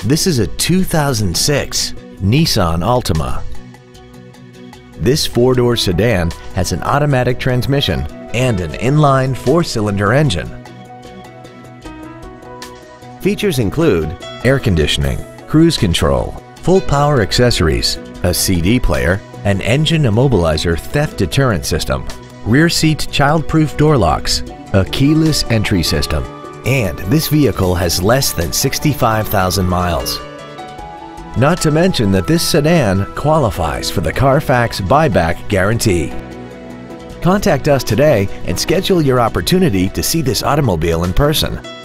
This is a 2006 Nissan Altima. This four-door sedan has an automatic transmission and an inline four-cylinder engine. Features include air conditioning, cruise control, full power accessories, a CD player, an engine immobilizer theft deterrent system, rear seat child-proof door locks, a keyless entry system, and this vehicle has less than 65,000 miles. Not to mention that this sedan qualifies for the Carfax buyback guarantee. Contact us today and schedule your opportunity to see this automobile in person.